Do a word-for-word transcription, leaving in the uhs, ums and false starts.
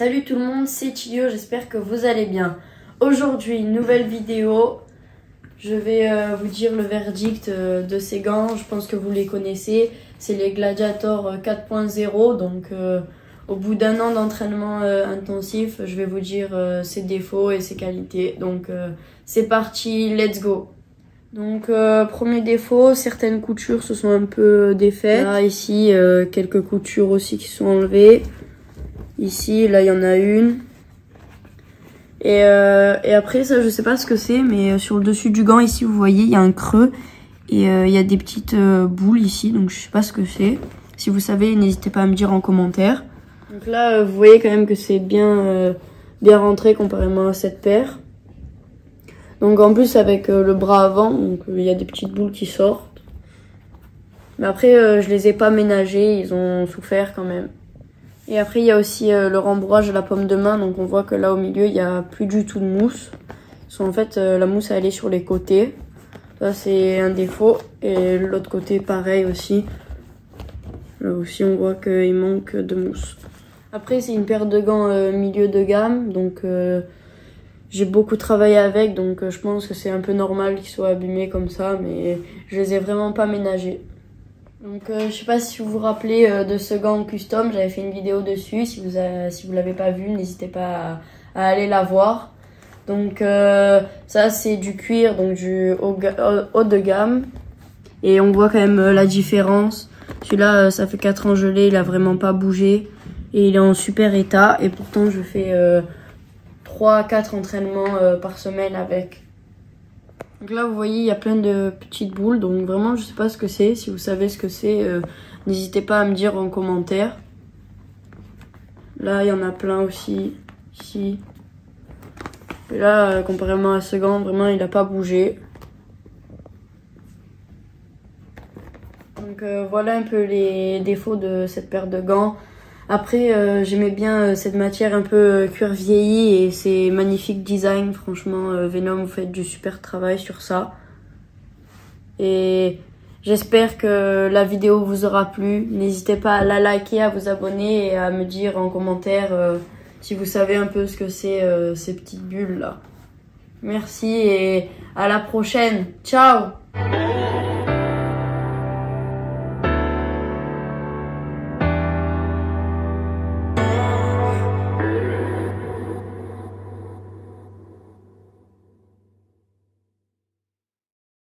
Salut tout le monde, c'est Tilio, j'espère que vous allez bien. Aujourd'hui, nouvelle vidéo. Je vais euh, vous dire le verdict euh, de ces gants, je pense que vous les connaissez. C'est les Gladiator quatre point zéro, donc euh, au bout d'un an d'entraînement euh, intensif, je vais vous dire euh, ses défauts et ses qualités. Donc euh, c'est parti, let's go. Donc euh, premier défaut, certaines coutures se sont un peu défaites. Là ici, euh, quelques coutures aussi qui sont enlevées. Ici, là, il y en a une. Et, euh, et après, ça, je sais pas ce que c'est, mais sur le dessus du gant, ici, vous voyez, il y a un creux. Et euh, il y a des petites euh, boules ici, donc je sais pas ce que c'est. Si vous savez, n'hésitez pas à me dire en commentaire. Donc là, euh, vous voyez quand même que c'est bien, euh, bien rentré comparément à cette paire. Donc en plus, avec euh, le bras avant, donc il euh, y a des petites boules qui sortent. Mais après, euh, je les ai pas ménagées, ils ont souffert quand même. Et après, il y a aussi euh, le rembourrage de la paume de main. Donc, on voit que là, au milieu, il n'y a plus du tout de mousse. Parce qu'en fait, euh, la mousse, elle est sur les côtés. Ça, c'est un défaut. Et l'autre côté, pareil aussi. Là aussi, on voit qu'il manque de mousse. Après, c'est une paire de gants euh, milieu de gamme. Donc, euh, j'ai beaucoup travaillé avec. Donc, euh, je pense que c'est un peu normal qu'ils soient abîmés comme ça. Mais je les ai vraiment pas ménagés. Donc euh, je sais pas si vous vous rappelez euh, de ce gant custom, j'avais fait une vidéo dessus, si vous a, si vous l'avez pas vu, n'hésitez pas à, à aller la voir. Donc euh, ça c'est du cuir, donc du haut, haut de gamme, et on voit quand même euh, la différence. Celui-là euh, ça fait quatre ans que je l'ai, il a vraiment pas bougé et il est en super état, et pourtant je fais euh, trois à quatre entraînements euh, par semaine avec. Donc là, vous voyez, il y a plein de petites boules. Donc vraiment, je sais pas ce que c'est. Si vous savez ce que c'est, euh, n'hésitez pas à me dire en commentaire. Là, il y en a plein aussi. Ici. Et là, euh, comparément à ce gant, vraiment, il n'a pas bougé. Donc euh, voilà un peu les défauts de cette paire de gants. Après, euh, j'aimais bien euh, cette matière un peu euh, cuir vieilli et c'est magnifique design. Franchement, euh, Venom, vous faites du super travail sur ça. Et j'espère que la vidéo vous aura plu. N'hésitez pas à la liker, à vous abonner et à me dire en commentaire euh, si vous savez un peu ce que c'est euh, ces petites bulles là. Merci et à la prochaine. Ciao!